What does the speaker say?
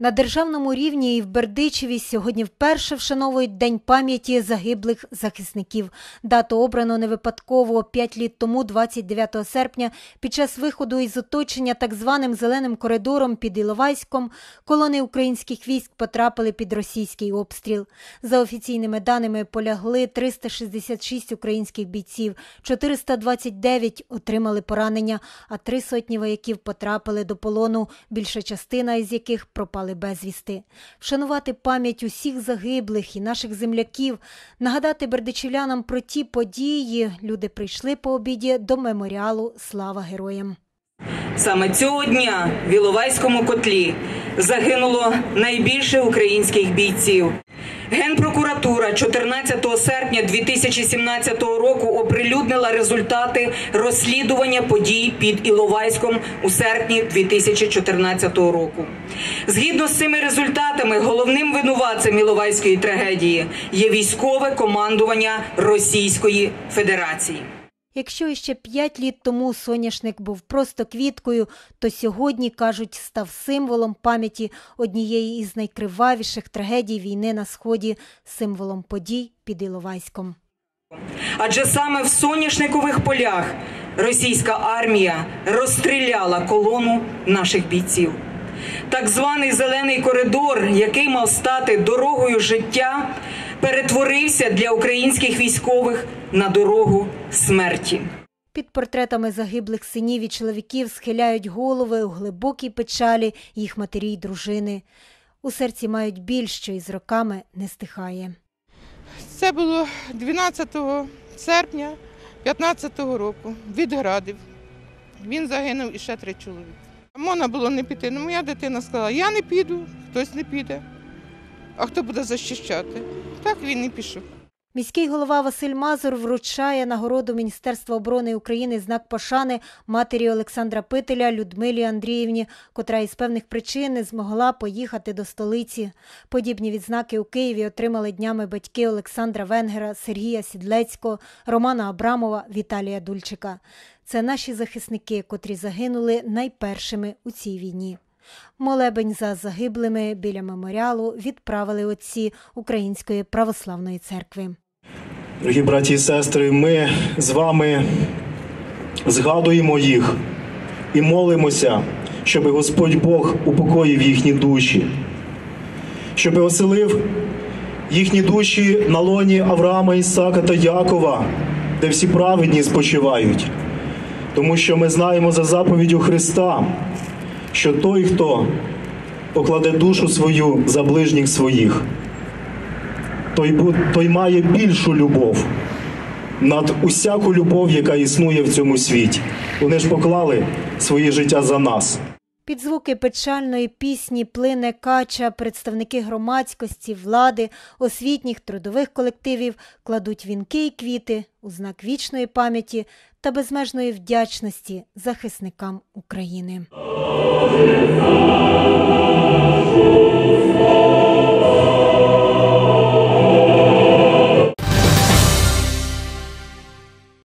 На державному рівні і в Бердичеві сьогодні вперше вшановують День пам'яті загиблих захисників. Дату обрано не випадково. 5 літ тому, 29 серпня, під час виходу із оточення так званим «Зеленим коридором» під Іловайськом, колони українських військ потрапили під російський обстріл. За офіційними даними, полягли 366 українських бійців, 429 отримали поранення, а 300 вояків потрапили до полону, більша частина із яких пропали безвісти. Вшанувати пам'ять усіх загиблих і наших земляків, нагадати бердичівлянам про ті події, люди прийшли по обіді до меморіалу «Слава героям». Саме цього дня в Іловайському котлі загинуло найбільше українських бійців. Генпрокуратура 14 серпня 2017 року оприлюднила результати розслідування подій під Іловайськом у серпні 2014 року. Згідно з цими результатами, головним винуватцем Іловайської трагедії є військове командування Російської Федерації. Якщо іще 5 літ тому соняшник був просто квіткою, то сьогодні, кажуть, став символом пам'яті однієї із найкривавіших трагедій війни на Сході, символом подій під Іловайськом. Адже саме в соняшникових полях російська армія розстріляла колону наших бійців. Так званий «Зелений коридор», який мав стати дорогою життя, перетворився для українських військових на дорогу смерті. Під портретами загиблих синів і чоловіків схиляють голови у глибокій печалі їх матері й дружини. У серці мають біль, що із роками не стихає. Це було 12 серпня 2015 року від градів. Він загинув і ще 3 чоловіки. Можна було не піти, але моя дитина сказала, я не піду, хтось не піде, а хто буде захищати. Так він і пішов. Міський голова Василь Мазур вручає нагороду Міністерства оборони України «Знак пошани» матері Олександра Пителя Людмилі Андріївні, котра із певних причин не змогла поїхати до столиці. Подібні відзнаки у Києві отримали днями батьки Олександра Венгера, Сергія Сідлецького, Романа Абрамова, Віталія Дульчика. Це наші захисники, котрі загинули найпершими у цій війні. Молебень за загиблими біля меморіалу відправили отці Української православної церкви. Дорогі браті і сестри, ми з вами згадуємо їх і молимося, щоб Господь Бог упокоїв їхні душі, щоб оселив їхні душі на лоні Авраама, Ісаака та Якова, де всі праведні спочивають. Тому що ми знаємо за заповіддю Христа, що той, хто покладе душу свою за ближніх своїх, той має більшу любов над усяку любов, яка існує в цьому світі. Вони ж поклали своє життя за нас. Під звуки печальної пісні плине кача, представники громадськості, влади, освітніх, трудових колективів кладуть вінки і квіти у знак вічної пам'яті та безмежної вдячності захисникам України.